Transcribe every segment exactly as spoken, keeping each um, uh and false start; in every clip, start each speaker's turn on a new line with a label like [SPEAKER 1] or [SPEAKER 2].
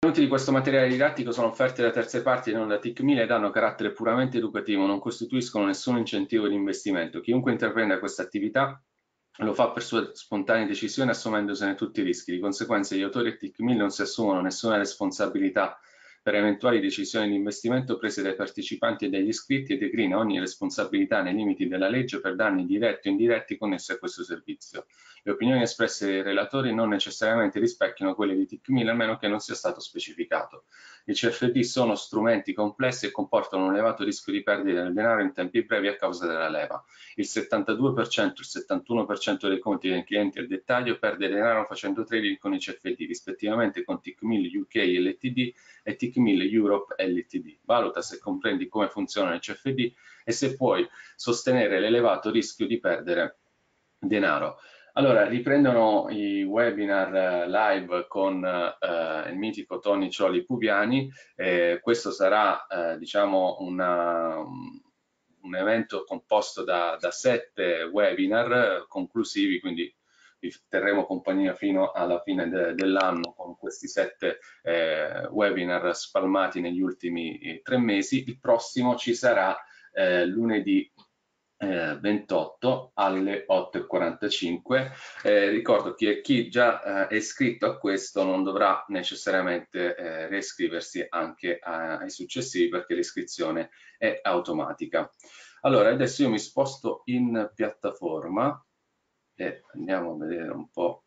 [SPEAKER 1] I contenuti di questo materiale didattico sono offerti da terze parti e non da T I C mille ed hanno carattere puramente educativo, non costituiscono nessun incentivo di investimento. Chiunque intraprenda questa attività lo fa per sua spontanea decisione assumendosene tutti i rischi. Di conseguenza gli autori e T I C mille non si assumono nessuna responsabilità per eventuali decisioni di investimento prese dai partecipanti e dagli iscritti e declina ogni responsabilità nei limiti della legge per danni diretti o indiretti connessi a questo servizio. Le opinioni espresse dai relatori non necessariamente rispecchiano quelle di T I C mille a meno che non sia stato specificato. I C F D sono strumenti complessi e comportano un elevato rischio di perdita del denaro in tempi brevi a causa della leva. Il settantadue per cento e il settantuno per cento dei conti dei clienti al dettaglio perde denaro facendo trading con i C F D, rispettivamente con T I C mille U K L T D e T I C mille Europe L T D. Valuta se comprendi come funzionano i C F D e se puoi sostenere l'elevato rischio di perdere denaro. Allora, riprendono i webinar live con eh, il mitico Tony Cioli Puviani. Eh, questo sarà, eh, diciamo, una, un evento composto da, da sette webinar conclusivi, quindi vi terremo compagnia fino alla fine de, dell'anno con questi sette eh, webinar spalmati negli ultimi eh, tre mesi. Il prossimo ci sarà eh, lunedì Eh, ventotto alle otto e quarantacinque. Eh, ricordo che chi già eh, è iscritto a questo non dovrà necessariamente eh, reiscriversi anche a, ai successivi perché l'iscrizione è automatica. Allora, adesso io mi sposto in piattaforma e andiamo a vedere un po'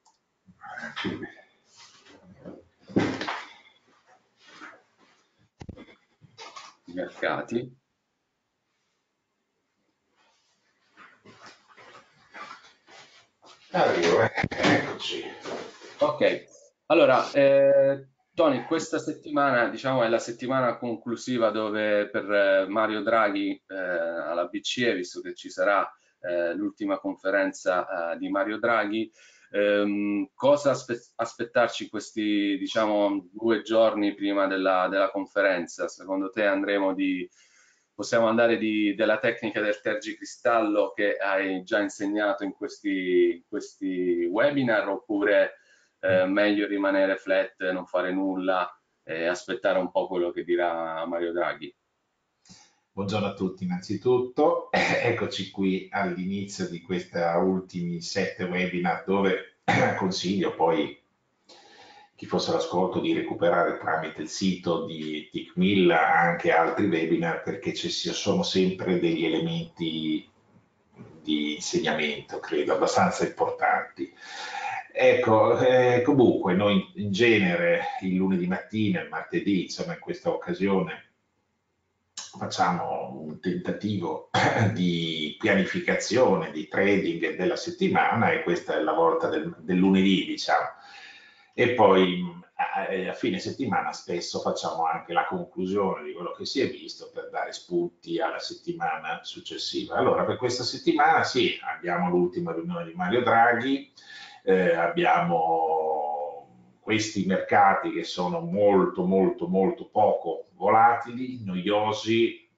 [SPEAKER 1] i mercati.
[SPEAKER 2] Arrivo, eh. Eccoci.
[SPEAKER 1] Ok, allora, eh, Tony, questa settimana, diciamo, è la settimana conclusiva dove per eh, Mario Draghi eh, alla B C E, visto che ci sarà eh, l'ultima conferenza eh, di Mario Draghi, ehm, cosa aspe aspettarci questi, diciamo, due giorni prima della, della conferenza? Secondo te andremo di, possiamo andare di, della tecnica del tergicristallo che hai già insegnato in questi, in questi webinar oppure eh, meglio rimanere flat, non fare nulla e aspettare un po' quello che dirà Mario Draghi?
[SPEAKER 2] Buongiorno a tutti innanzitutto, eccoci qui all'inizio di questi ultimi sette webinar dove consiglio poi chi fosse all'ascolto di recuperare tramite il sito di T I C mille anche altri webinar perché ci sono sempre degli elementi di insegnamento, credo, abbastanza importanti. Ecco, eh, comunque noi in genere il lunedì mattina, il martedì, insomma in questa occasione facciamo un tentativo di pianificazione, di trading della settimana e questa è la volta del, del lunedì, diciamo. E poi a, a fine settimana spesso facciamo anche la conclusione di quello che si è visto per dare spunti alla settimana successiva. Allora, per questa settimana sì, abbiamo l'ultima riunione di Mario Draghi, eh, abbiamo questi mercati che sono molto molto molto poco volatili, noiosi,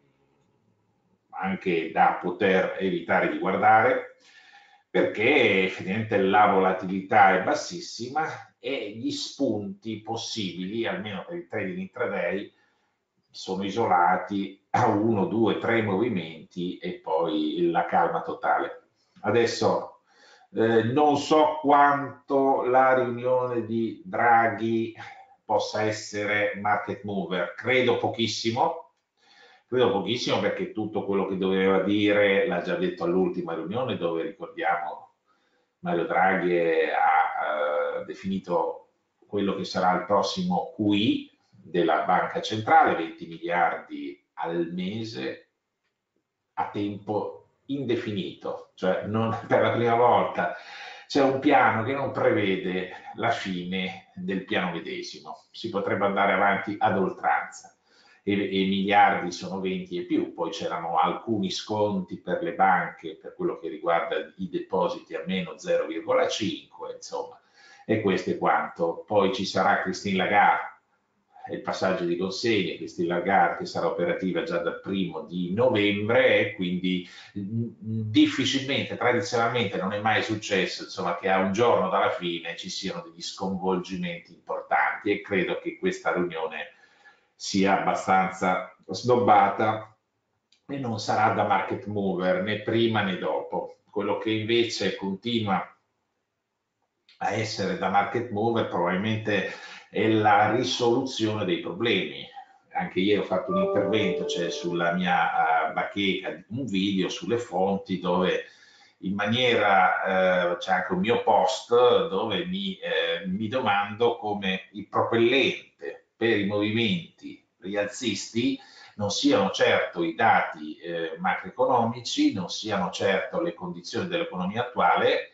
[SPEAKER 2] anche da poter evitare di guardare, perché effettivamente la volatilità è bassissima e gli spunti possibili, almeno per il trading intraday, sono isolati a uno, due, tre movimenti e poi la calma totale. Adesso eh, non so quanto la riunione di Draghi possa essere market mover, credo pochissimo, credo pochissimo perché tutto quello che doveva dire l'ha già detto all'ultima riunione dove ricordiamo Mario Draghi ha eh, definito quello che sarà il prossimo Q I della banca centrale, venti miliardi al mese a tempo indefinito, cioè non, per la prima volta c'è un piano che non prevede la fine del piano medesimo, si potrebbe andare avanti ad oltranza e, e miliardi sono venti e più, poi c'erano alcuni sconti per le banche per quello che riguarda i depositi a meno zero virgola cinque, insomma, e questo è quanto. Poi ci sarà Christine Lagarde, il passaggio di consegne, Christine Lagarde che sarà operativa già dal primo di novembre e quindi difficilmente, tradizionalmente non è mai successo insomma, che a un giorno dalla fine ci siano degli sconvolgimenti importanti avanti, e credo che questa riunione sia abbastanza snobbata e non sarà da market mover né prima né dopo. Quello che invece continua a essere da market mover probabilmente è la risoluzione dei problemi. Anche ieri ho fatto un intervento, cioè sulla mia uh, bacheca, un video sulle fonti dove in maniera, eh, c'è anche un mio post dove mi, eh, mi domando come il propellente per i movimenti rialzisti non siano certo i dati eh, macroeconomici, non siano certo le condizioni dell'economia attuale,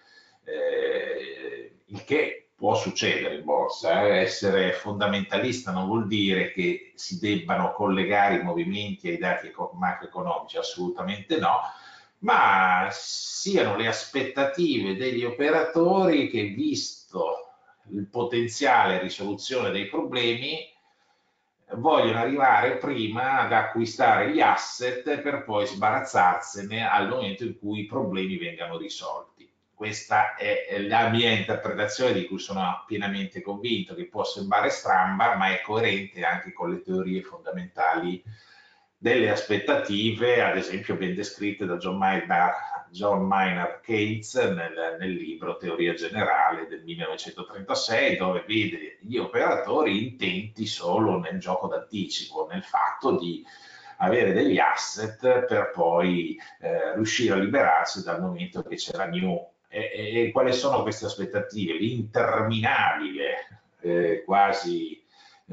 [SPEAKER 2] eh, il che può succedere in borsa. Eh. Essere fondamentalista non vuol dire che si debbano collegare i movimenti ai dati macroeconomici, assolutamente no, ma siano le aspettative degli operatori che, visto il potenziale risoluzione dei problemi, vogliono arrivare prima ad acquistare gli asset per poi sbarazzarsene al momento in cui i problemi vengano risolti. Questa è la mia interpretazione, di cui sono pienamente convinto, che può sembrare stramba, ma è coerente anche con le teorie fondamentali delle aspettative, ad esempio ben descritte da John Maynard, John Maynard Keynes nel, nel libro Teoria Generale del millenovecentotrentasei, dove vede gli operatori intenti solo nel gioco d'anticipo, nel fatto di avere degli asset per poi eh, riuscire a liberarsi dal momento che c'è la new. E, e, e quali sono queste aspettative? L'interminabile, eh, quasi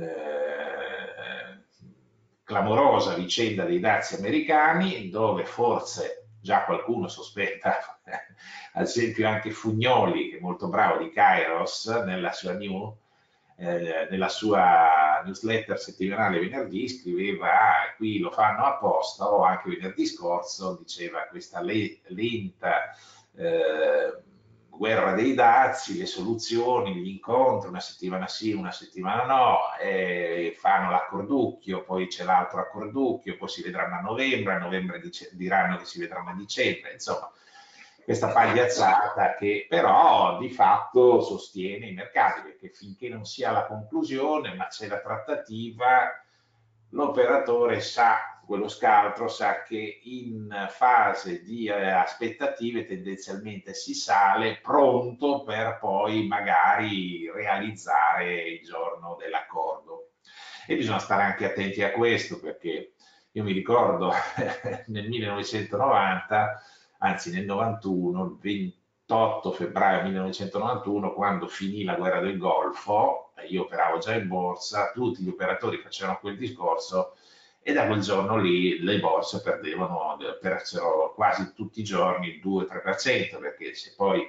[SPEAKER 2] eh, clamorosa vicenda dei dazi americani, dove forse già qualcuno sospetta, ad esempio anche Fugnoli, che è molto bravo di Kairos, nella sua, new, eh, nella sua newsletter settimanale venerdì, scriveva ah, qui lo fanno apposta, o anche venerdì scorso diceva questa le, lenta eh, guerra dei dazi, le soluzioni, gli incontri, una settimana sì, una settimana no, eh, fanno l'accorducchio, poi c'è l'altro accorducchio, poi si vedranno a novembre, a novembre dice, diranno che si vedranno a dicembre, insomma, questa pagliazzata che però di fatto sostiene i mercati, perché finché non si ha la conclusione, ma c'è la trattativa, l'operatore sa, quello scaltro sa che in fase di eh, aspettative tendenzialmente si sale pronto per poi magari realizzare il giorno dell'accordo. E bisogna stare anche attenti a questo, perché io mi ricordo nel millenovecentonovanta, anzi nel novantuno, il ventotto febbraio millenovecentonovantuno, quando finì la guerra del Golfo, io operavo già in borsa, tutti gli operatori facevano quel discorso e da quel giorno lì le borse perdevano, persero quasi tutti i giorni il due tre per cento, perché se poi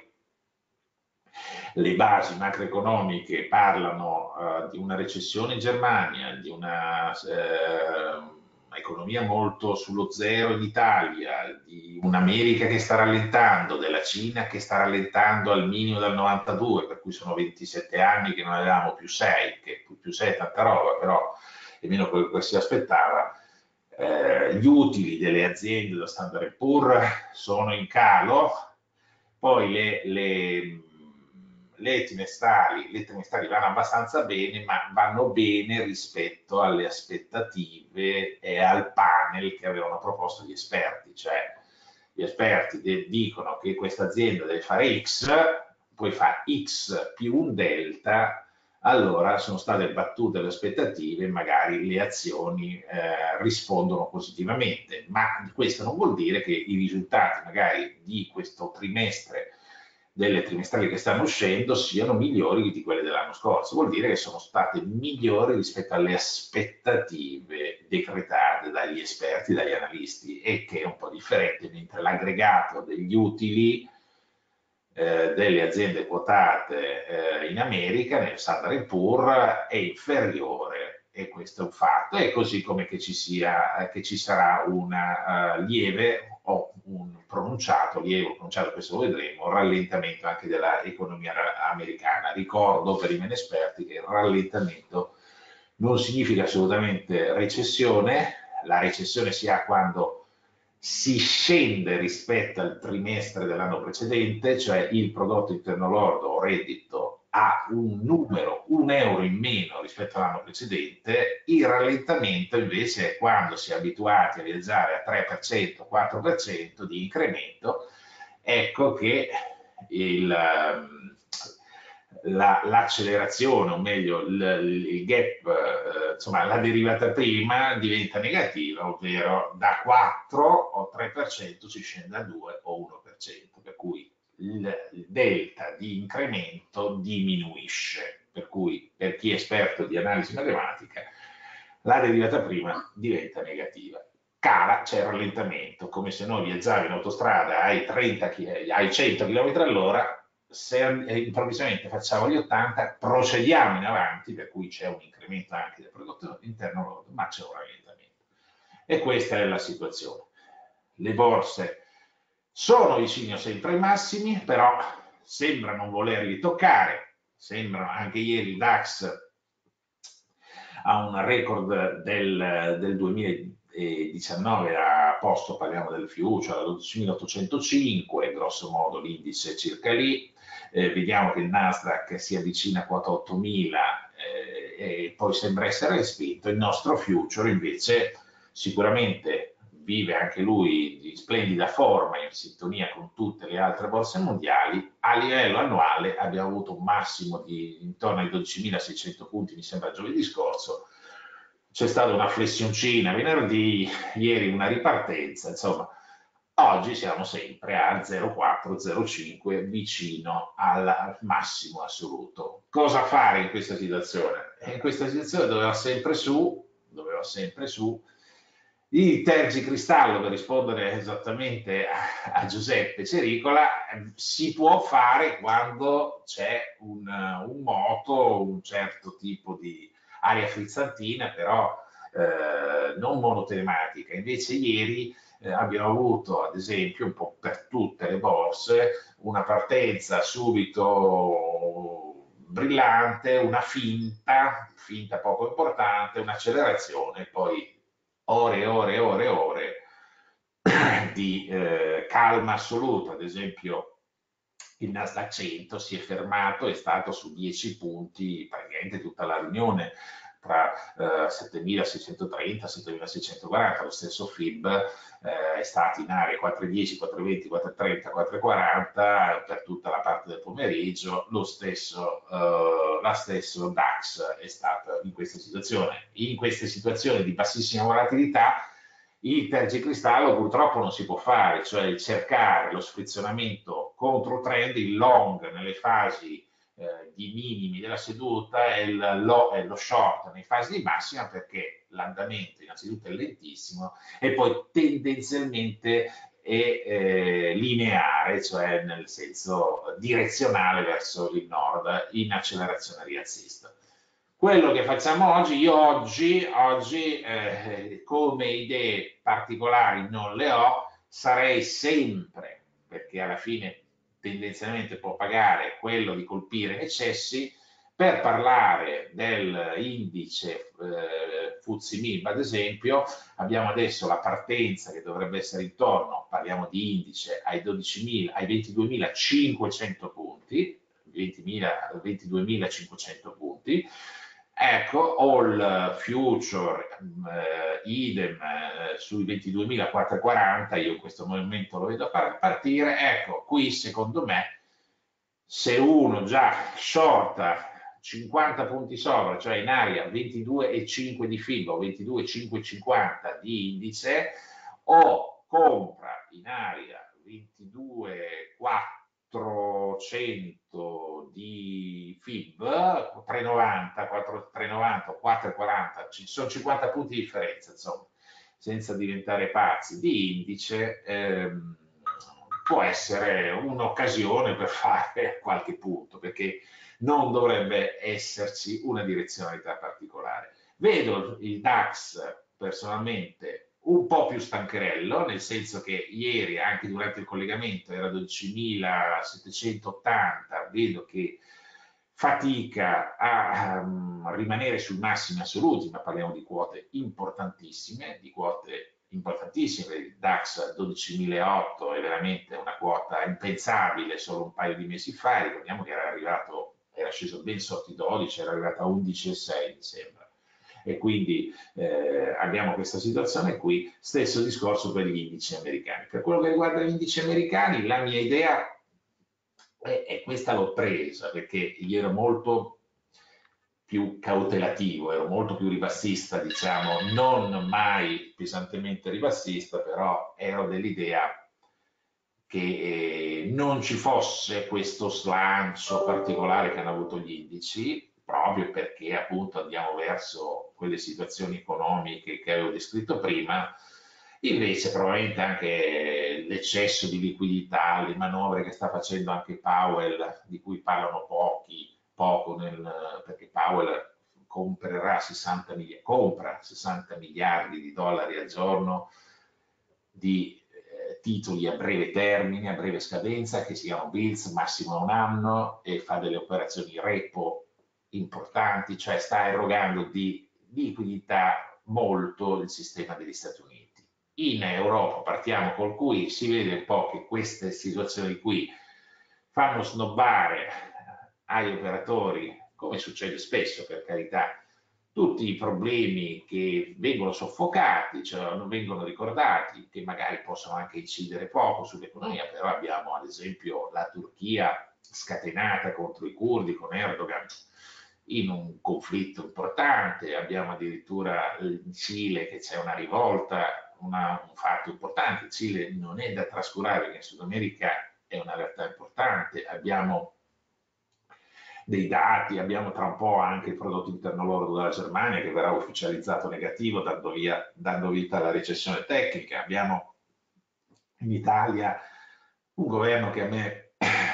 [SPEAKER 2] le basi macroeconomiche parlano uh, di una recessione in Germania, di una uh, economia molto sullo zero in Italia, di un'America che sta rallentando, della Cina che sta rallentando al minimo dal novantadue, per cui sono ventisette anni che non avevamo più sei, che più sei è tanta roba, però è meno quello che si aspettava. Eh, gli utili delle aziende da Standard and Poor's sono in calo, poi le, le, le, trimestrali, le trimestrali vanno abbastanza bene, ma vanno bene rispetto alle aspettative e al panel che avevano proposto gli esperti, cioè gli esperti de- dicono che questa azienda deve fare X, poi fa X più un delta, allora sono state battute le aspettative e magari le azioni eh, rispondono positivamente, ma questo non vuol dire che i risultati magari di questo trimestre, delle trimestrali che stanno uscendo, siano migliori di quelle dell'anno scorso, vuol dire che sono state migliori rispetto alle aspettative decretate dagli esperti, dagli analisti, e che è un po' differente, mentre l'aggregato degli utili Eh, delle aziende quotate eh, in America, nel Standard and Poor's, è inferiore, e questo è un fatto, è così come che ci, sia, che ci sarà una uh, lieve o un pronunciato, lieve o pronunciato, questo lo vedremo, un rallentamento anche dell'economia americana. Ricordo per i meno esperti che il rallentamento non significa assolutamente recessione, la recessione si ha quando si scende rispetto al trimestre dell'anno precedente, cioè il prodotto interno lordo o reddito ha un numero, un euro in meno rispetto all'anno precedente. Il rallentamento invece è quando si è abituati a viaggiare a tre per cento, quattro per cento di incremento. Ecco che l'accelerazione, la, o meglio il, il gap, eh, insomma la derivata prima diventa negativa, ovvero da quattro o tre per cento si scende a due o uno per cento, per cui il, il delta di incremento diminuisce, per cui per chi è esperto di analisi matematica la derivata prima diventa negativa. Cala, c'è il rallentamento, come se noi viaggiavi in autostrada ai, trenta, ai cento chilometri all'ora, se improvvisamente facciamo gli ottanta, procediamo in avanti, per cui c'è un incremento anche del prodotto interno lordo, ma c'è un rallentamento. E questa è la situazione. Le borse sono vicine sempre ai massimi, però sembra non volerli toccare, sembra anche ieri il DAX ha un record del, del duemiladiciannove a posto, parliamo del future, a dodicimilaottocentocinque, grosso modo l'indice circa lì, eh, vediamo che il Nasdaq si avvicina a quota ottomila eh, e poi sembra essere respinto. Il nostro future invece sicuramente vive anche lui di splendida forma, in sintonia con tutte le altre borse mondiali. A livello annuale abbiamo avuto un massimo di intorno ai dodicimilaseicento punti, mi sembra giovedì scorso, c'è stata una flessioncina venerdì, ieri una ripartenza, insomma oggi siamo sempre a zero virgola quattro zero virgola cinque, vicino al massimo assoluto. Cosa fare in questa situazione? In questa situazione doveva sempre su, doveva sempre su, il tergicristallo, per rispondere esattamente a, a Giuseppe Cericola, si può fare quando c'è un, un moto, un certo tipo di aria frizzantina, però eh, non monotelematica. Invece ieri eh, abbiamo avuto, ad esempio, un po' per tutte le borse, una partenza subito brillante, una finta, finta poco importante, un'accelerazione, poi ore e ore e ore e ore di eh, calma assoluta. Ad esempio il Nasdaq cento si è fermato, è stato su dieci punti praticamente tutta la riunione, tra eh, settemilaseicentotrenta e setteimilaseicentoquaranta, lo stesso F I B eh, è stato in area quattro virgola dieci, quattro virgola venti, quattro virgola trenta, quattro virgola quaranta per tutta la parte del pomeriggio. Lo stesso, eh, la stesso DAX è stato in questa situazione. In queste situazioni di bassissima volatilità il tergicristallo purtroppo non si può fare, cioè cercare lo sfrizionamento contro trend, il long nelle fasi eh, di minimi della seduta e il lo, e lo short nei fasi di massima, perché l'andamento innanzitutto è lentissimo e poi tendenzialmente è eh, lineare, cioè nel senso direzionale verso il nord in accelerazione rialzista. Quello che facciamo oggi, io oggi, oggi eh, come idee particolari non le ho, sarei sempre, perché alla fine tendenzialmente può pagare quello di colpire in eccessi, per parlare dell'indice eh, F T S E M I B, ad esempio, abbiamo adesso la partenza che dovrebbe essere intorno, parliamo di indice, ai, dodicimila, ai ventiduemilacinquecento punti, ventiduemilacinquecento punti. Ecco, o il future eh, idem eh, sui ventiduemilaquattrocentoquaranta, io in questo momento lo vedo partire. Ecco, qui secondo me, se uno già shorta cinquanta punti sopra, cioè in area ventidue virgola cinque di F I B o ventidue virgola cinquecentocinquanta di indice, o compra in area ventidue virgola quattrocento di F I B, tre virgola novanta, quattro virgola novanta o quattro virgola quaranta, ci sono cinquanta punti di differenza, insomma, senza diventare pazzi, di indice, ehm, può essere un'occasione per fare qualche punto, perché non dovrebbe esserci una direzionalità particolare. Vedo il DAX personalmente un po' più stancherello, nel senso che ieri, anche durante il collegamento, era dodicimilasettecentottanta, vedo che fatica a um, rimanere sui massimi assoluti, ma parliamo di quote importantissime, di quote importantissime. Il DAX dodicimilaottocento è veramente una quota impensabile solo un paio di mesi fa, ricordiamo che era arrivato, era era sceso ben sotto i dodici, era arrivato a undici virgola sei mi sembra. E quindi eh, abbiamo questa situazione qui, stesso discorso per gli indici americani. Per quello che riguarda gli indici americani, la mia idea è, è questa l'ho presa, perché io ero molto più cautelativo, ero molto più ribassista, diciamo, non mai pesantemente ribassista, però ero dell'idea che eh, non ci fosse questo slancio particolare che hanno avuto gli indici, proprio perché appunto andiamo verso quelle situazioni economiche che avevo descritto prima. Invece probabilmente anche l'eccesso di liquidità, le manovre che sta facendo anche Powell, di cui parlano pochi, poco, nel, perché Powell comprerà sessanta miliardi, compra sessanta miliardi di dollari al giorno di titoli a breve termine, a breve scadenza, che si chiamano bills, massimo a un anno, e fa delle operazioni repo importanti, cioè sta erogando di liquidità molto il sistema degli Stati Uniti. In Europa, partiamo col Q E, si vede un po' che queste situazioni qui fanno snobbare agli operatori, come succede spesso per carità, tutti i problemi che vengono soffocati, cioè non vengono ricordati, che magari possono anche incidere poco sull'economia, però abbiamo ad esempio la Turchia scatenata contro i curdi con Erdogan in un conflitto importante, abbiamo addirittura in Cile che c'è una rivolta, una, un fatto importante. Il Cile non è da trascurare, perché in Sud America è una realtà importante, abbiamo dei dati, abbiamo tra un po' anche il prodotto interno lordo della Germania che verrà ufficializzato negativo dando, via, dando vita alla recessione tecnica, abbiamo in Italia un governo che a me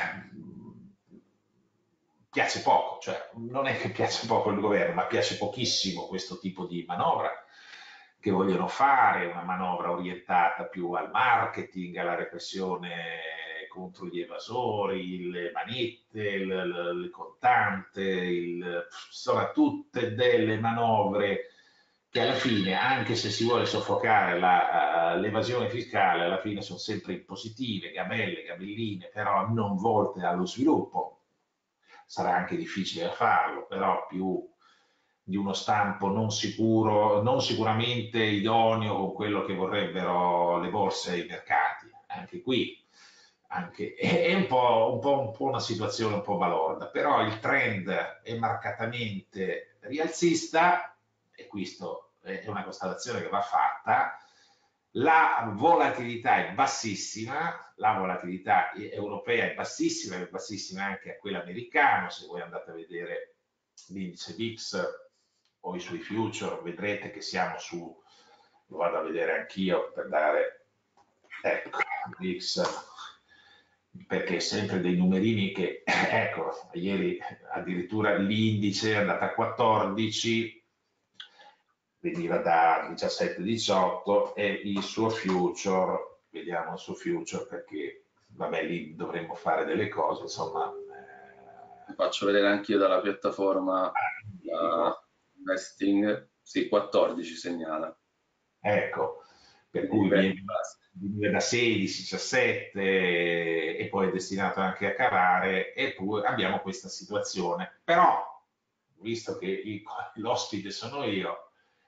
[SPEAKER 2] piace poco, cioè non è che piace poco il governo, ma piace pochissimo questo tipo di manovra che vogliono fare, una manovra orientata più al marketing, alla repressione contro gli evasori, le manette, il, il, il contante, il, insomma tutte delle manovre che alla fine, anche se si vuole soffocare l'evasione fiscale, alla fine sono sempre impositive, gabelle, gabelline, però non volte allo sviluppo. Sarà anche difficile farlo, però più di uno stampo non sicuro, non sicuramente idoneo con quello che vorrebbero le borse e i mercati. Anche qui anche, è un po', un, po', un po' una situazione un po' balorda, però il trend è marcatamente rialzista e questo è una constatazione che va fatta. La volatilità è bassissima, la volatilità europea è bassissima, è bassissima anche a quella americana. Se voi andate a vedere l'indice V I X o i suoi future, vedrete che siamo su, lo vado a vedere anch'io per dare, ecco, V I X, perché sempre dei numerini che, ecco, ieri addirittura l'indice è andato a quattordici, veniva da diciassette diciotto, e il suo future, vediamo il suo future perché, vabbè, lì dovremmo fare delle cose, insomma.
[SPEAKER 1] Eh... Faccio vedere anch'io dalla piattaforma uh, Investing, sì, quattordici segnala.
[SPEAKER 2] Ecco, per cui viene, viene da sedici, diciassette e poi è destinato anche a calare, eppure abbiamo questa situazione. Però, visto che l'ospite sono io,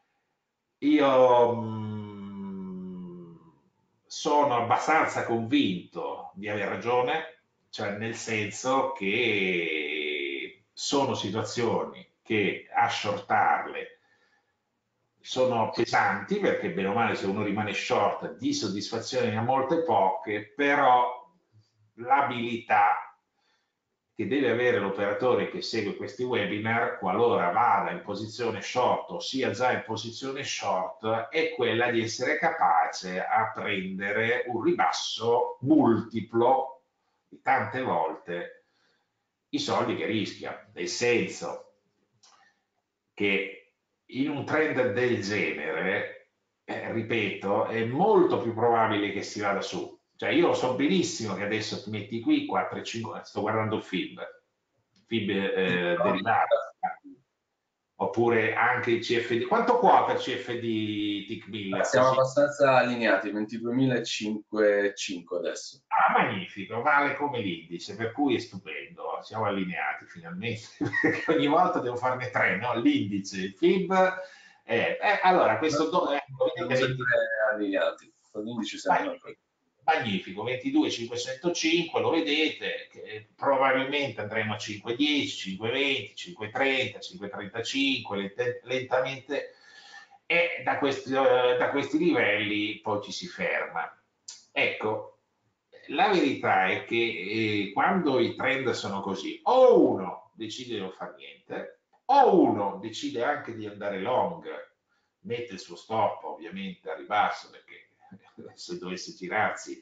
[SPEAKER 2] io mh, sono abbastanza convinto di aver ragione, cioè nel senso che sono situazioni che a shortarle sono pesanti, perché bene o male se uno rimane short di soddisfazioni ne ha molte poche, però l'abilità che deve avere l'operatore che segue questi webinar, qualora vada in posizione short o sia già in posizione short, è quella di essere capace a prendere un ribasso multiplo di tante volte i soldi che rischia, nel senso che in un trend del genere, eh, ripeto, è molto più probabile che si vada su. Cioè io so benissimo che adesso ti metti qui quattro e cinque, sto guardando il F I B, F I B eh, derivato, oppure anche il C F D. Quanto quota il C F D T I C mille?
[SPEAKER 1] Siamo
[SPEAKER 2] Così?
[SPEAKER 1] abbastanza allineati, ventiduemilacinquecento adesso.
[SPEAKER 2] Ah, magnifico, vale come l'indice, per cui è stupendo. siamo allineati finalmente, perché ogni volta devo farne tre, no? L'indice, il F I B. Eh, eh, allora, questo do, eh,
[SPEAKER 1] Siamo sempre allineati, con l'indice siamo sempre.
[SPEAKER 2] Magnifico, ventidue cinquecentocinque, lo vedete, che probabilmente andremo a cinque dieci, cinque venti, cinque trenta, cinque trentacinque, lentamente, e da questi, da questi livelli poi ci si ferma. Ecco, la verità è che eh, quando i trend sono così, o uno decide di non fare niente, o uno decide anche di andare long, mette il suo stop ovviamente a ribasso, perché se dovesse girarsi,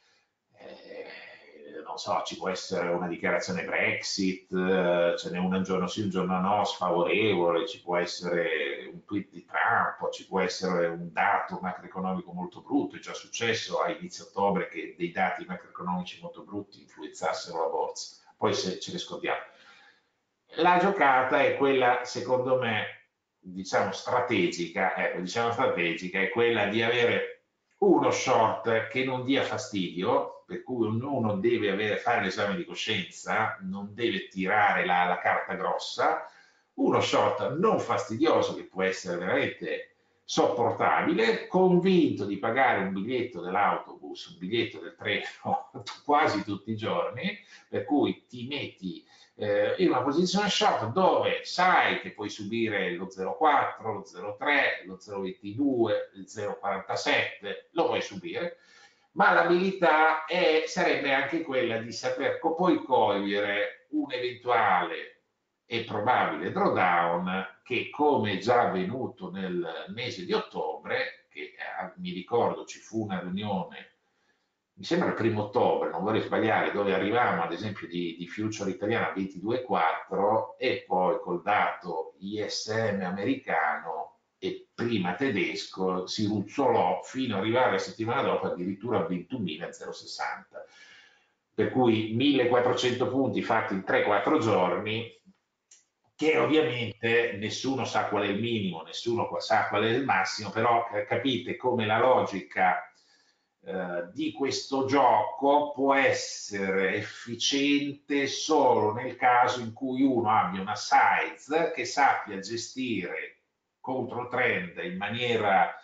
[SPEAKER 2] eh, non so, ci può essere una dichiarazione Brexit, eh, ce n'è una un giorno sì, un giorno no, sfavorevole, ci può essere un tweet di Trump, ci può essere un dato macroeconomico molto brutto, è già successo a inizio ottobre che dei dati macroeconomici molto brutti influenzassero la borsa, poi se ce ne scordiamo. La giocata è quella, secondo me, diciamo strategica, ecco, diciamo strategica, è quella di avere uno short che non dia fastidio, per cui uno deve avere, fare l'esame di coscienza, non deve tirare la, la carta grossa, uno short non fastidioso che può essere veramente sopportabile, convinto di pagare un biglietto dell'autobus, un biglietto del treno quasi tutti i giorni, per cui ti metti eh, in una posizione short dove sai che puoi subire lo zero virgola quattro, lo zero virgola tre, lo zero virgola ventidue, il zero virgola quarantasette, lo puoi subire, ma l'abilità è, sarebbe anche quella di saper poi cogliere un eventuale e probabile drawdown che, come già avvenuto nel mese di ottobre, che eh, mi ricordo ci fu una riunione, mi sembra il primo ottobre, non vorrei sbagliare, dove arrivavamo ad esempio di, di future italiana a ventidue virgola quattro e poi col dato I S M americano e prima tedesco si ruzzolò fino ad arrivare la settimana dopo addirittura a ventunomilasessanta. Per cui millequattrocento punti fatti in tre quattro giorni, che ovviamente nessuno sa qual è il minimo, nessuno sa qual è il massimo, però eh, capite come la logica eh, di questo gioco può essere efficiente solo nel caso in cui uno abbia una size che sappia gestire controtrend in maniera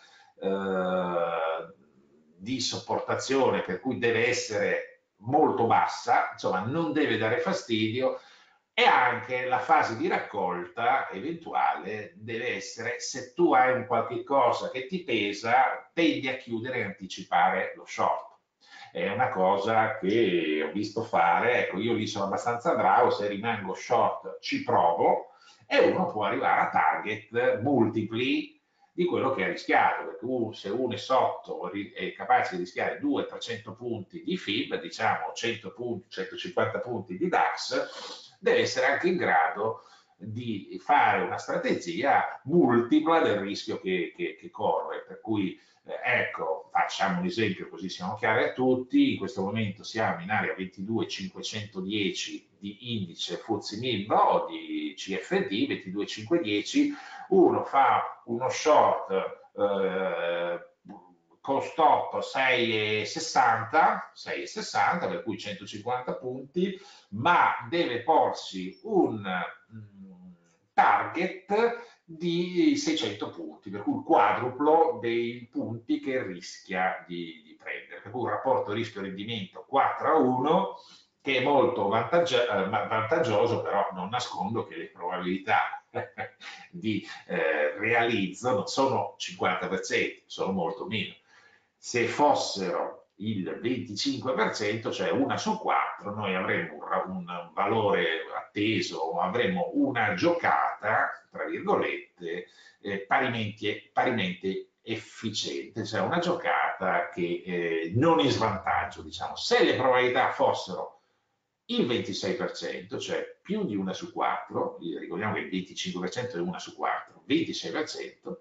[SPEAKER 2] eh, di sopportazione, per cui deve essere molto bassa, insomma non deve dare fastidio, e anche la fase di raccolta eventuale deve essere, se tu hai un qualche cosa che ti pesa, tendi a chiudere e anticipare lo short. È una cosa che ho visto fare, ecco, io lì sono abbastanza bravo, se rimango short ci provo, e uno può arrivare a target multipli di quello che ha rischiato, perché uno, se uno è sotto è capace di rischiare duecento trecento punti di F I B, diciamo cento punti, centocinquanta punti di DAX, deve essere anche in grado di fare una strategia multipla del rischio che, che, che corre, per cui eh, ecco, facciamo un esempio così siamo chiari a tutti, in questo momento siamo in area ventidue cinquecentodieci di indice F T S E MIB o di C F D, ventidue cinquecentodieci, uno fa uno short eh, con stop sei virgola sessanta, sei virgola sessanta, per cui centocinquanta punti, ma deve porsi un mh, target di seicento punti, per cui il quadruplo dei punti che rischia di, di prendere, per cui un rapporto rischio-rendimento quattro a uno che è molto vantaggioso, però non nascondo che le probabilità di eh, realizzo non sono cinquanta per cento, sono molto meno. Se fossero il venticinque per cento, cioè una su quattro, noi avremmo un, un valore atteso, avremmo una giocata, tra virgolette, eh, parimenti, parimenti efficiente, cioè una giocata che eh, non è in svantaggio, diciamo. Se le probabilità fossero il ventisei per cento, cioè più di una su quattro, ricordiamo che il venticinque per cento è una su quattro, ventisei per cento,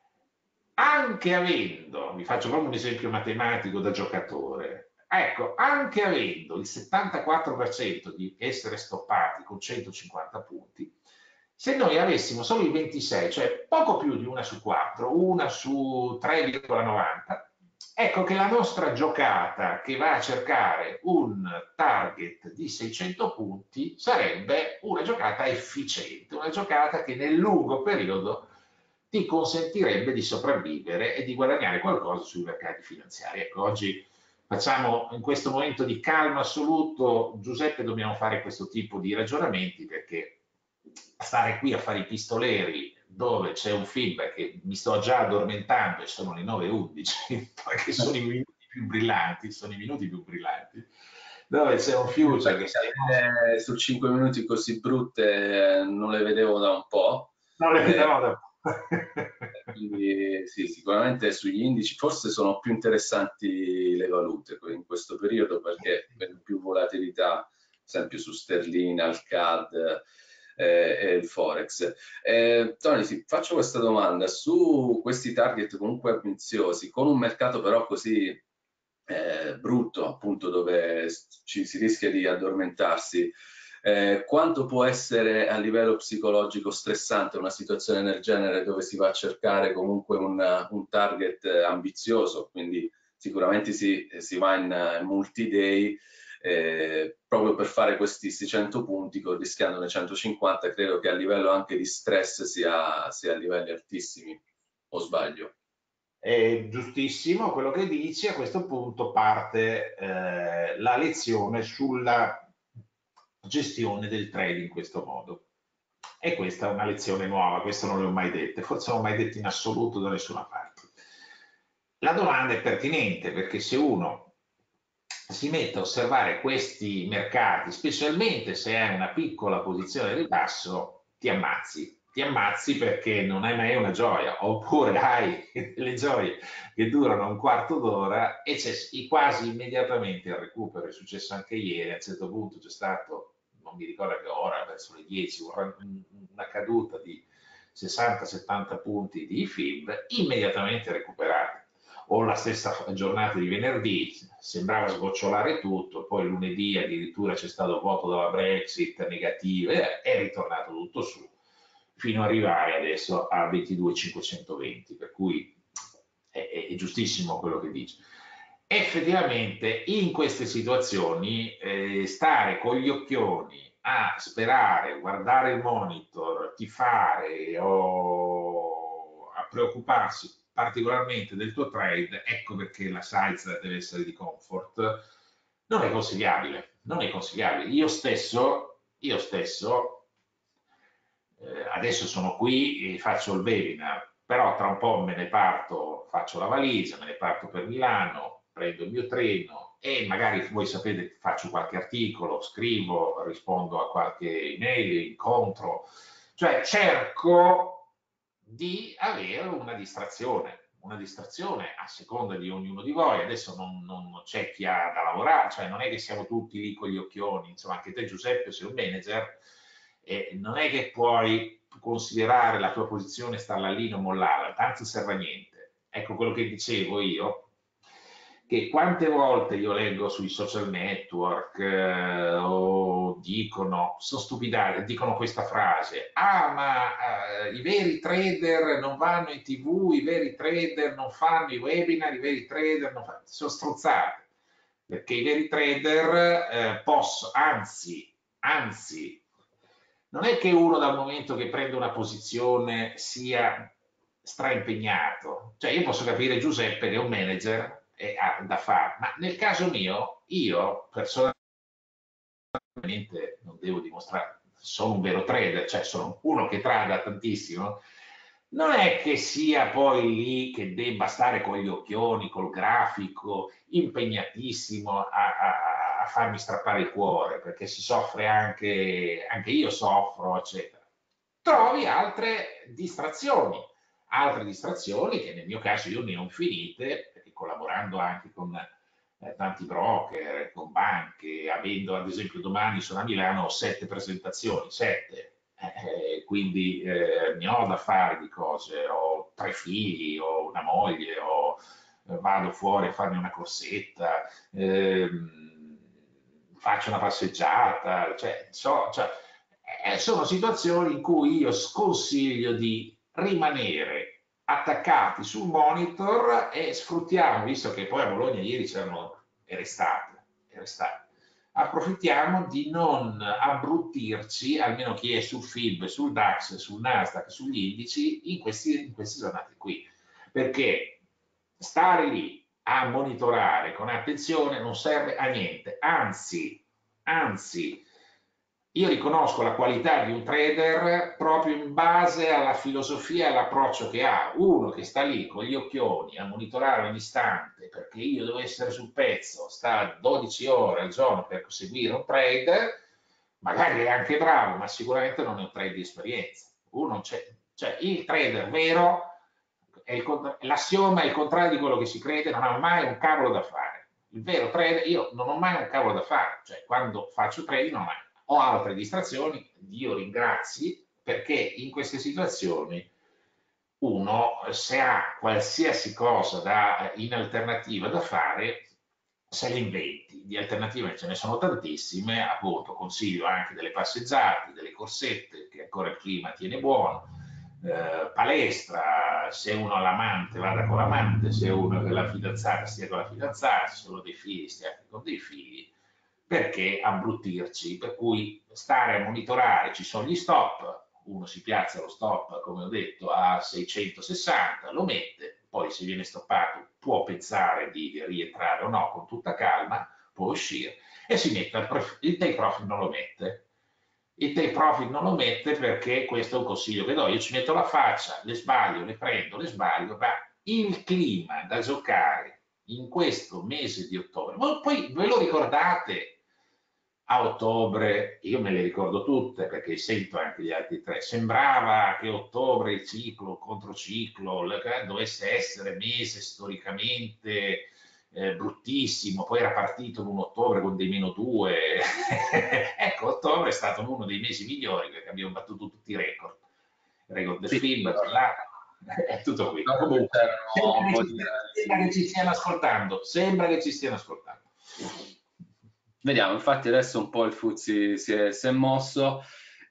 [SPEAKER 2] anche avendo, vi faccio proprio un esempio matematico da giocatore, ecco, anche avendo il settantaquattro per cento di essere stoppati con centocinquanta punti, se noi avessimo solo il ventisei, cioè poco più di una su quattro, una su tre virgola novanta, ecco che la nostra giocata che va a cercare un target di seicento punti sarebbe una giocata efficiente, una giocata che nel lungo periodo ti consentirebbe di sopravvivere e di guadagnare qualcosa sui mercati finanziari. Ecco, oggi facciamo in questo momento di calma assoluto, Giuseppe, dobbiamo fare questo tipo di ragionamenti perché stare qui a fare i pistoleri dove c'è un film che mi sto già addormentando e sono le nove e undici, perché sono i minuti più brillanti, sono i minuti più brillanti, dove c'è un future che si
[SPEAKER 1] Eh, su cinque minuti così brutte eh, non le vedevo da un po'.
[SPEAKER 2] non le
[SPEAKER 1] Eh,
[SPEAKER 2] vedevo da
[SPEAKER 1] quindi sì, sicuramente sugli indici forse sono più interessanti le valute in questo periodo perché vedo più volatilità, ad esempio su sterlina, il C A D eh, e il Forex. Eh, Tony, ti faccio questa domanda. Su questi target comunque ambiziosi, con un mercato però così eh, brutto, appunto, dove ci si rischia di addormentarsi, eh, quanto può essere a livello psicologico stressante una situazione del genere dove si va a cercare comunque un, un target ambizioso, quindi sicuramente si, si va in, in multi-day eh, proprio per fare questi seicento punti, rischiandone centocinquanta, credo che a livello anche di stress sia, sia a livelli altissimi, o sbaglio?
[SPEAKER 2] È giustissimo quello che dici, a questo punto parte eh, la lezione sulla gestione del trade in questo modo. E questa è una lezione nuova, questo non le ho mai dette, forse non l'ho mai dette in assoluto da nessuna parte. La domanda è pertinente perché se uno si mette a osservare questi mercati, specialmente se hai una piccola posizione di ribasso, ti ammazzi. Ti ammazzi perché non è mai una gioia, oppure hai delle gioie che durano un quarto d'ora e c'è quasi immediatamente il recupero. È successo anche ieri, a un certo punto c'è stato, non mi ricordo che ora, verso le dieci, una caduta di sessanta settanta punti di F I B, immediatamente recuperati o la stessa giornata di venerdì sembrava sgocciolare tutto, poi lunedì addirittura c'è stato il voto della Brexit negative, è ritornato tutto su, fino ad arrivare adesso a ventidue cinquecentoventi, per cui è, è, è giustissimo quello che dice. Effettivamente in queste situazioni eh, stare con gli occhioni a sperare, guardare il monitor, tifare o a preoccuparsi particolarmente del tuo trade, ecco perché la size deve essere di comfort, non è consigliabile, non è consigliabile. Io stesso, io stesso eh, adesso sono qui e faccio il webinar, però tra un po' me ne parto, faccio la valigia, me ne parto per Milano, prendo il mio treno e magari voi sapete che faccio qualche articolo, scrivo, rispondo a qualche email, incontro, cioè cerco di avere una distrazione, una distrazione a seconda di ognuno di voi. Adesso non, non c'è chi ha da lavorare, cioè non è che siamo tutti lì con gli occhioni, insomma anche te Giuseppe sei un manager e non è che puoi considerare la tua posizione, starla lì, non mollarla, tanto serve a niente. Ecco quello che dicevo io, che quante volte io leggo sui social network eh, o dicono, sono stupidate, dicono questa frase, ah ma eh, i veri trader non vanno in tv, i veri trader non fanno i webinar, i veri trader non fanno, sono strozzate, perché i veri trader eh, possono, anzi, anzi, non è che uno dal momento che prende una posizione sia straimpegnato, cioè io posso capire Giuseppe che è un manager e ha da fare, ma nel caso mio, io personalmente non devo dimostrare, sono un vero trader, cioè sono uno che trada tantissimo, non è che sia poi lì che debba stare con gli occhioni, col grafico, impegnatissimo a, a, a farmi strappare il cuore, perché si soffre anche, anche io soffro, eccetera. Trovi altre distrazioni, altre distrazioni che nel mio caso io ne ho infinite, perché collaborando anche con eh, tanti broker, con banche, avendo ad esempio domani sono a Milano, ho sette presentazioni, sette, eh, quindi eh, ne ho da fare di cose, ho tre figli, ho una moglie, ho, eh, vado fuori a farmi una corsetta, ehm, faccio una passeggiata, cioè, so, cioè, eh, sono situazioni in cui io sconsiglio di rimanere attaccati sul monitor e sfruttiamo, visto che poi a Bologna ieri c'erano, era estate, era estate, approfittiamo di non abbruttirci, almeno chi è sul F I B, sul DAX, sul Nasdaq, sugli indici, in, questi, in queste giornate qui. Perché stare lì a monitorare con attenzione non serve a niente, anzi, anzi, io riconosco la qualità di un trader proprio in base alla filosofia e all'approccio che ha. Uno che sta lì con gli occhioni a monitorare ogni istante perché io devo essere sul pezzo, sta dodici ore al giorno per seguire un trade, magari è anche bravo, ma sicuramente non è un trade di esperienza. Uno c'è, cioè il trader vero, l'assioma è il contrario di quello che si crede, non ha mai un cavolo da fare. Il vero trader, io non ho mai un cavolo da fare, cioè quando faccio trading non ho mai ho altre distrazioni, Dio ringrazi, perché in queste situazioni uno, se ha qualsiasi cosa da, in alternativa da fare, se le inventi. Di alternative ce ne sono tantissime, appunto consiglio anche delle passeggiate, delle corsette, che ancora il clima tiene buono, eh, palestra, se uno ha l'amante vada con l'amante, se uno ha la fidanzata stia con la fidanzata, se uno ha dei figli stia con dei figli, perché abbruttirci, per cui stare a monitorare, ci sono gli stop, uno si piazza lo stop, come ho detto, a seicentosessanta, lo mette, poi se viene stoppato può pensare di rientrare o no con tutta calma, può uscire e si mette al prof- il take profit non lo mette. Il take profit non lo mette perché questo è un consiglio che do, io ci metto la faccia, le sbaglio, le prendo, le sbaglio, ma il clima da giocare in questo mese di ottobre, ma poi ve lo ricordate a ottobre, io me le ricordo tutte perché sento anche gli altri tre, sembrava che ottobre il ciclo, il controciclo, dovesse essere mese storicamente eh, bruttissimo, poi era partito in un ottobre con dei meno due, ecco, ottobre è stato uno dei mesi migliori perché abbiamo battuto tutti i record, record del
[SPEAKER 1] Sì,
[SPEAKER 2] film,
[SPEAKER 1] però
[SPEAKER 2] è tutto qui.
[SPEAKER 1] diciamo che
[SPEAKER 2] Comunque,
[SPEAKER 1] c'erano
[SPEAKER 2] sembra
[SPEAKER 1] un
[SPEAKER 2] che,
[SPEAKER 1] po'
[SPEAKER 2] ci,
[SPEAKER 1] di
[SPEAKER 2] sembra che ci
[SPEAKER 1] raggi.
[SPEAKER 2] stiano ascoltando, sembra che ci stiano ascoltando.
[SPEAKER 1] Vediamo, infatti adesso un po' il Fuzzi si è, si è mosso.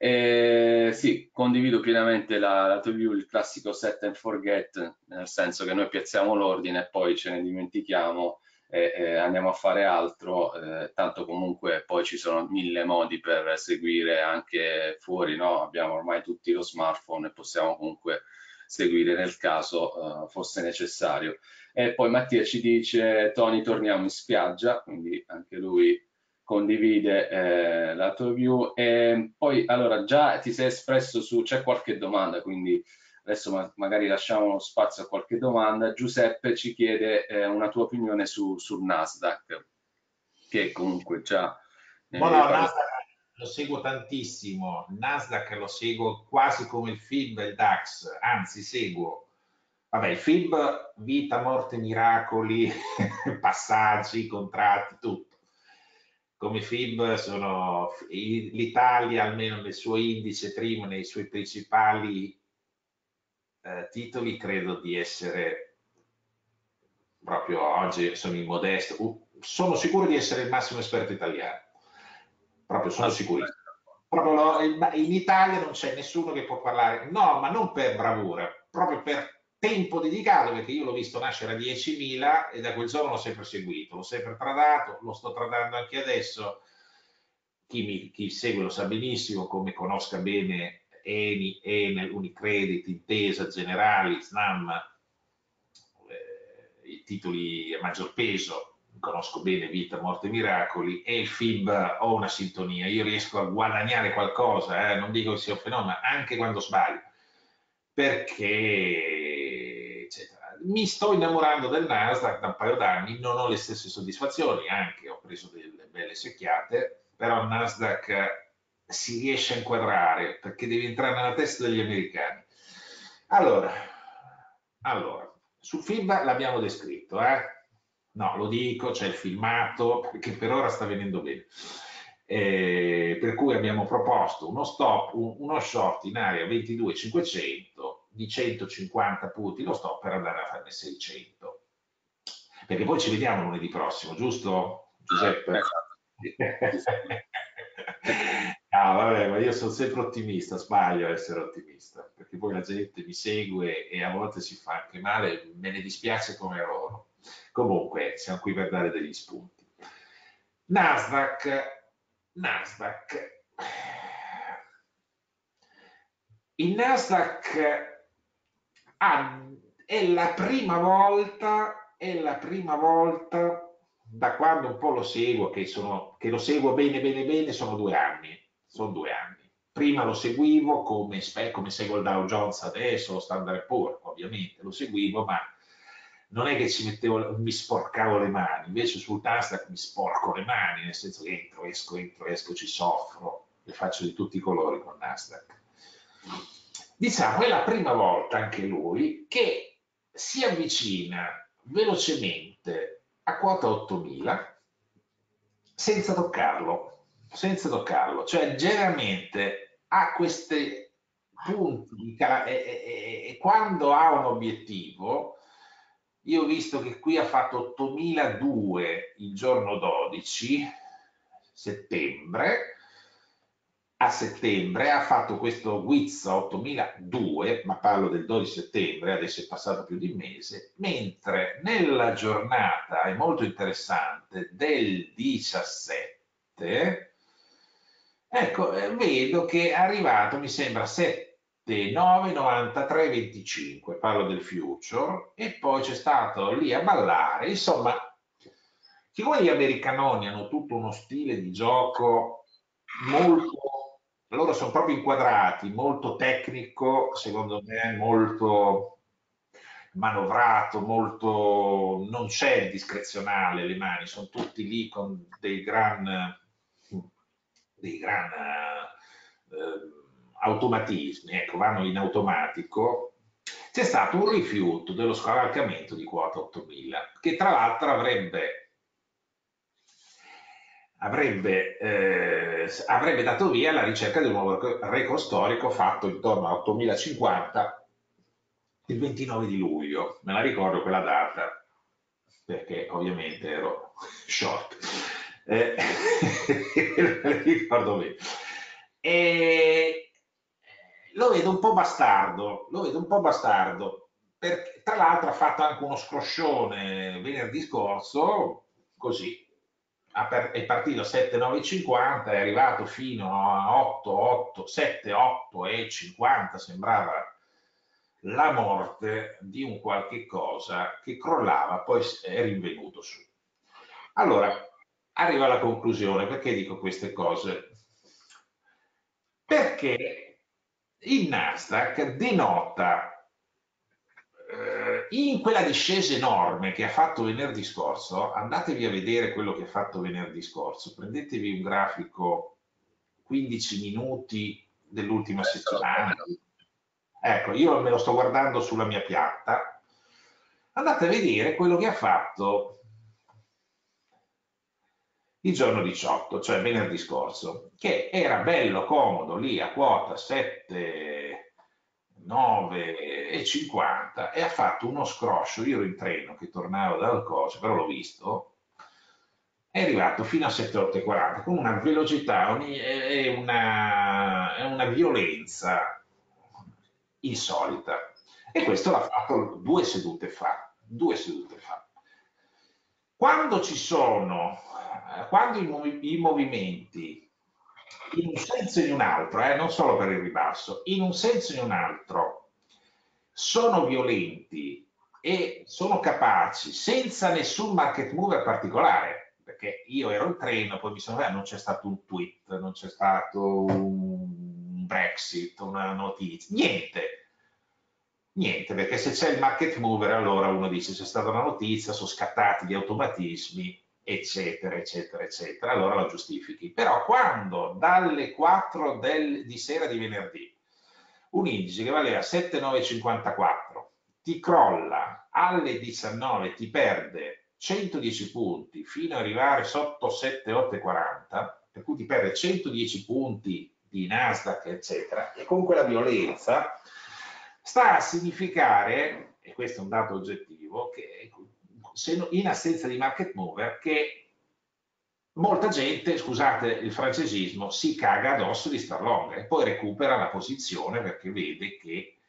[SPEAKER 1] E sì, condivido pienamente la, la tua view, il classico set and forget, nel senso che noi piazziamo l'ordine e poi ce ne dimentichiamo e, e andiamo a fare altro, eh, tanto comunque poi ci sono mille modi per seguire anche fuori, no? Abbiamo ormai tutti lo smartphone e possiamo comunque seguire nel caso, eh, fosse necessario. E poi Mattia ci dice, Tony, torniamo in spiaggia, quindi anche lui condivide eh, la tua view. E poi, allora, già ti sei espresso su, c'è qualche domanda, quindi adesso ma- magari lasciamo spazio a qualche domanda. Giuseppe ci chiede eh, una tua opinione su, sul Nasdaq, che comunque già ne
[SPEAKER 2] No,
[SPEAKER 1] avevi
[SPEAKER 2] no,
[SPEAKER 1] parlato.
[SPEAKER 2] Nasdaq lo seguo tantissimo, Nasdaq lo seguo quasi come il F I B e il DAX, anzi seguo, vabbè, il F I B, vita, morte, miracoli, passaggi, contratti, tutto. Come F I B sono l'Italia, almeno nel suo indice primo, nei suoi principali eh, titoli, credo di essere proprio oggi, sono in modesto, uh, sono sicuro di essere il massimo esperto italiano, proprio sono sicurissimo.
[SPEAKER 1] Assolutamente.
[SPEAKER 2] Proprio lo- in Italia non c'è nessuno che può parlare, no, ma non per bravura, proprio per tempo dedicato, perché io l'ho visto nascere a diecimila e da quel giorno l'ho sempre seguito, l'ho sempre tradato, lo sto tradando anche adesso. Chi mi chi segue lo sa benissimo, come conosca bene Eni, Enel, Unicredit, Intesa, Generali, Snam, eh, i titoli a maggior peso, conosco bene Vita, Morte e Miracoli, e il F I B ho una sintonia, io riesco a guadagnare qualcosa, eh, non dico che sia un fenomeno, ma anche quando sbaglio, perché eccetera. Mi sto innamorando del Nasdaq da un paio d'anni, non ho le stesse soddisfazioni, anche ho preso delle belle secchiate, però il Nasdaq si riesce a inquadrare perché devi entrare nella testa degli americani. Allora, allora sul F I B l'abbiamo descritto, eh? No, lo dico, c'è il filmato, perché per ora sta venendo bene. Eh, per cui abbiamo proposto uno stop, un, uno short in area ventidue cinquecento di centocinquanta punti, lo stop per andare a farne seicento. Perché poi ci vediamo lunedì prossimo, giusto
[SPEAKER 1] Ah,
[SPEAKER 2] Giuseppe?
[SPEAKER 1] esatto. Sì, sì, sì.
[SPEAKER 2] Ah, vabbè, ma io sono sempre ottimista, sbaglio a essere ottimista. perché poi la gente mi segue e a volte si fa anche male, me ne dispiace come loro. Comunque siamo qui per dare degli spunti. Nasdaq, Nasdaq. Il Nasdaq ha, è la prima volta, è la prima volta da quando un po' lo seguo, che, sono, che lo seguo bene bene bene, sono due anni, sono due anni. Prima lo seguivo come, come seguo il Dow Jones adesso, lo Standard and Poor's, ovviamente lo seguivo, ma non è che ci mettevo, mi sporcavo le mani, invece sul Nasdaq mi sporco le mani, nel senso che entro, esco, entro, esco, ci soffro, le faccio di tutti i colori con Nasdaq. Diciamo, è la prima volta anche lui che si avvicina velocemente a quota ottomila senza toccarlo, senza toccarlo, cioè generalmente ha questi punti e, e, e quando ha un obiettivo, io ho visto che qui ha fatto ottomiladue il giorno dodici settembre, a settembre ha fatto questo guizzo a ottomiladue, ma parlo del dodici settembre, adesso è passato più di un mese, mentre nella giornata, è molto interessante, del diciassette, ecco, eh, vedo che è arrivato, mi sembra, sette, nove, novantatré, venticinque, parlo del future, e poi c'è stato lì a ballare, insomma, siccome gli americanoni hanno tutto uno stile di gioco molto, loro sono proprio inquadrati, molto tecnico, secondo me molto manovrato, molto, non c'è il discrezionale, le mani, sono tutti lì con dei gran, dei gran eh, automatismi, ecco, vanno in automatico. C'è stato un rifiuto dello scavalcamento di quota ottomila, che tra l'altro avrebbe Avrebbe, eh, avrebbe dato via alla ricerca di un nuovo record storico fatto intorno a ottomilacinquanta il ventinove di luglio, me la ricordo quella data perché ovviamente ero short, eh, me la ricordo bene. E lo vedo un po' bastardo, lo vedo un po' bastardo, perché tra l'altro ha fatto anche uno scroscione venerdì scorso, così, è partito a sette virgola novecentocinquanta, è arrivato fino a otto, otto, sette, otto e cinquanta, sembrava la morte di un qualche cosa che crollava, poi è rinvenuto su. Allora, arrivo alla conclusione, perché dico queste cose? Perché il Nasdaq denota in quella discesa enorme che ha fatto venerdì scorso, andatevi a vedere quello che ha fatto venerdì scorso, prendetevi un grafico quindici minuti dell'ultima settimana, ecco, io me lo sto guardando sulla mia piatta, andate a vedere quello che ha fatto il giorno diciotto, cioè venerdì scorso, che era bello comodo lì a quota sette, nove e cinquanta e ha fatto uno scroscio, io ero in treno che tornavo dal coso, però l'ho visto, è arrivato fino a sette, otto e quaranta con una velocità e una, una violenza insolita. E questo l'ha fatto due sedute fa, due sedute fa. Quando ci sono, quando i, movi i movimenti in un senso e in un altro, eh, non solo per il ribasso, in un senso e in un altro, sono violenti e sono capaci, senza nessun market mover particolare, perché io ero in treno, poi mi sono detto, non c'è stato un tweet, non c'è stato un Brexit, una notizia, niente. Niente, perché se c'è il market mover, allora uno dice c'è stata una notizia, sono scattati gli automatismi, eccetera, eccetera, eccetera, allora lo giustifichi. Però quando dalle quattro del, di sera di venerdì un indice che valeva sette virgola novecentocinquantaquattro ti crolla alle diciannove, ti perde centodieci punti fino ad arrivare sotto sette virgola otto e quaranta, per cui ti perde centodieci punti di Nasdaq, eccetera, e con quella violenza sta a significare, e questo è un dato oggettivo, che in assenza di market mover, che molta gente, scusate il francesismo, si caga addosso di star long e poi recupera la posizione perché vede che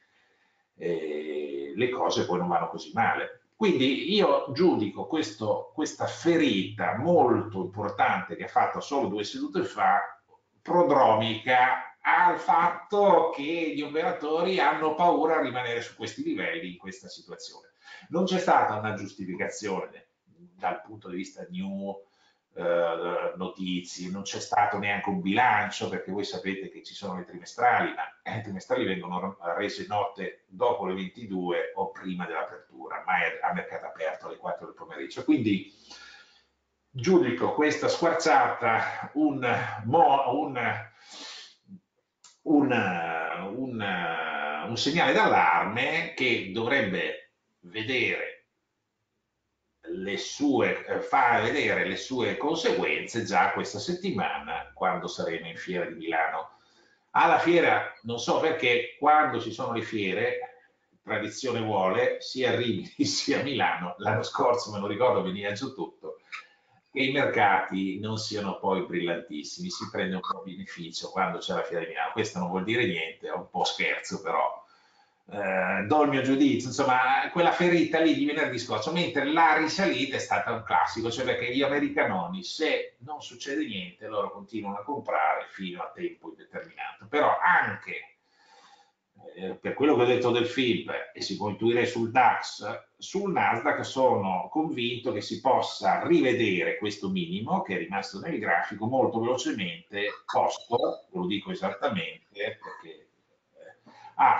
[SPEAKER 2] eh, le cose poi non vanno così male. Quindi io giudico questo, questa ferita molto importante che ha fatto solo due sedute fa, prodromica al fatto che gli operatori hanno paura a rimanere su questi livelli in questa situazione. Non c'è stata una giustificazione dal punto di vista new, eh, notizie, non c'è stato neanche un bilancio, perché voi sapete che ci sono le trimestrali, ma le trimestrali vengono rese note dopo le ventidue o prima dell'apertura, mai a mercato aperto alle quattro del pomeriggio. Quindi giudico questa squarciata un, un, un, un, un segnale d'allarme che dovrebbe vedere le sue, eh, far vedere le sue conseguenze già questa settimana quando saremo in Fiera di Milano. Alla fiera, non so perché, quando ci sono le fiere, tradizione vuole, sia a Rimini sia a Milano, l'anno scorso me lo ricordo veniva giù tutto, che i mercati non siano poi brillantissimi, si prende un po' beneficio quando c'è la fiera di Milano. Questo non vuol dire niente, è un po' scherzo però. Eh, do il mio giudizio, insomma, quella ferita lì di venerdì scorso, mentre la risalita è stata un classico, cioè perché gli americanoni, se non succede niente, loro continuano a comprare fino a tempo indeterminato. Però anche eh, per quello che ho detto del F I B e si può intuire sul DAX, sul Nasdaq sono convinto che si possa rivedere questo minimo che è rimasto nel grafico molto velocemente, posto, ve lo dico esattamente, perché a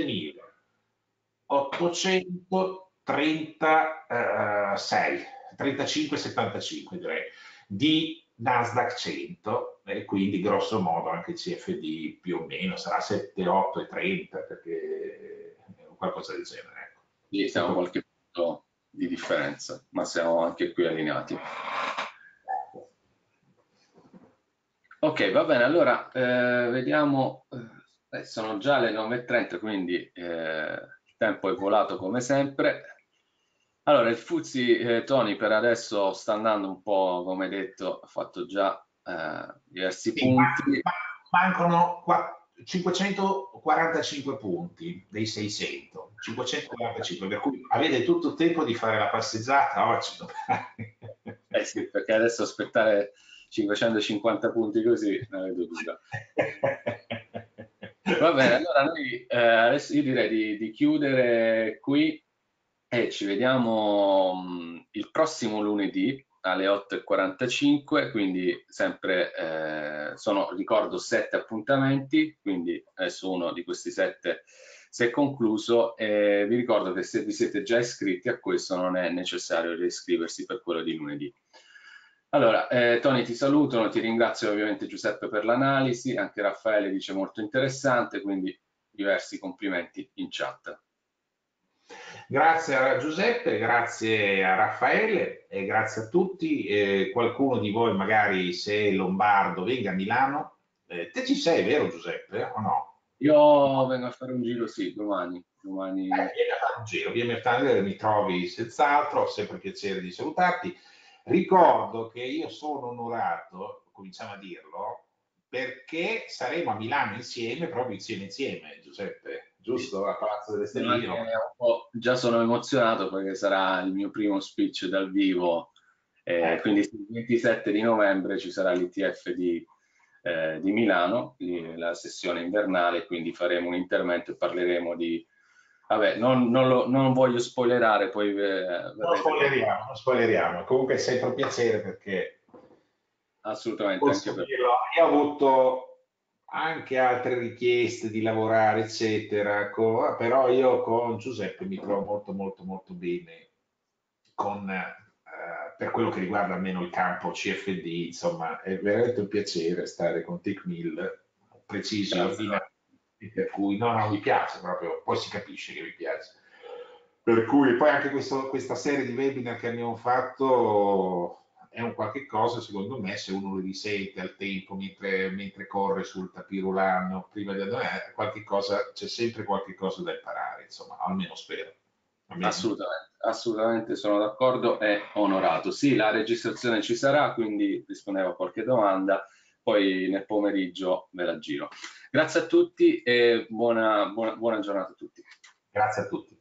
[SPEAKER 2] settemilaottocentotrentasei, trentacinque virgola settantacinque direi, di Nasdaq cento, e quindi grosso modo anche C F D più o meno sarà sette, otto e trenta, perché qualcosa del genere. Ecco.
[SPEAKER 1] Sì, siamo qualche punto di differenza, ma siamo anche qui allineati. Ok, va bene, allora eh, vediamo, eh, sono già le nove e trenta, quindi eh, il tempo è volato come sempre. Allora, il F T S E, eh, Tony, per adesso sta andando un po', come detto, ha fatto già eh, diversi
[SPEAKER 2] sì,
[SPEAKER 1] punti.
[SPEAKER 2] ma, ma mancano cinquecentoquarantacinque punti dei seicento, cinquecentoquarantacinque, per cui avete tutto il tempo di fare la passeggiata oggi.
[SPEAKER 1] Eh sì, perché adesso aspettare cinquecentocinquanta punti così, non vedo dura. Va bene, allora noi eh, adesso io direi di, di chiudere qui e ci vediamo mh, il prossimo lunedì alle otto e quarantacinque, quindi sempre eh, sono, ricordo, sette appuntamenti, quindi adesso uno di questi sette si è concluso e vi ricordo che se vi siete già iscritti a questo non è necessario riscriversi per quello di lunedì. Allora, eh, Tony, ti saluto, ti ringrazio ovviamente Giuseppe per l'analisi, anche Raffaele dice molto interessante, quindi diversi complimenti in chat.
[SPEAKER 2] Grazie a Giuseppe, grazie a Raffaele e grazie a tutti. Eh, qualcuno di voi magari, se è lombardo, venga a Milano. Eh, te ci sei, vero Giuseppe, o no?
[SPEAKER 1] Io vengo a fare un giro, sì, domani. domani...
[SPEAKER 2] Eh, vieni a fare un giro, vieni a fare, mi trovi senz'altro, ho sempre piacere di salutarti. Ricordo che io sono onorato, cominciamo a dirlo, perché saremo a Milano insieme, proprio insieme insieme, Giuseppe, giusto? A Palazzo delle Stelline.
[SPEAKER 1] Già sono emozionato perché sarà il mio primo speech dal vivo, eh,
[SPEAKER 2] Ecco.
[SPEAKER 1] quindi il ventisette di novembre ci sarà l'I T F di, eh, di Milano, la sessione invernale, quindi faremo un intervento e parleremo di... Vabbè, non, non, lo, non voglio spoilerare, poi... Eh,
[SPEAKER 2] Non spoileriamo, non spoileriamo. Comunque è sempre un piacere perché
[SPEAKER 1] assolutamente,
[SPEAKER 2] posso
[SPEAKER 1] anche per
[SPEAKER 2] dirlo, io ho avuto anche altre richieste di lavorare, eccetera, co- però io con Giuseppe mi trovo molto, molto, molto bene con, eh, per quello che riguarda almeno il campo C F D, insomma, è veramente un piacere stare con TechMill, precisi,
[SPEAKER 1] Grazie.
[SPEAKER 2] ordinati, per cui no, no, mi piace proprio, poi si capisce che mi piace. Per cui poi anche questo, questa serie di webinar che abbiamo fatto è un qualche cosa, secondo me, se uno lo risente al tempo mentre, mentre corre sul tapirulano, prima di andare, qualche cosa, c'è sempre qualche cosa da imparare, insomma, almeno spero.
[SPEAKER 1] Assolutamente, assolutamente sono d'accordo e onorato. Sì, la registrazione ci sarà, quindi rispondevo a qualche domanda, poi nel pomeriggio ve la giro. Grazie a tutti e buona, buona, buona giornata a tutti.
[SPEAKER 2] Grazie a tutti.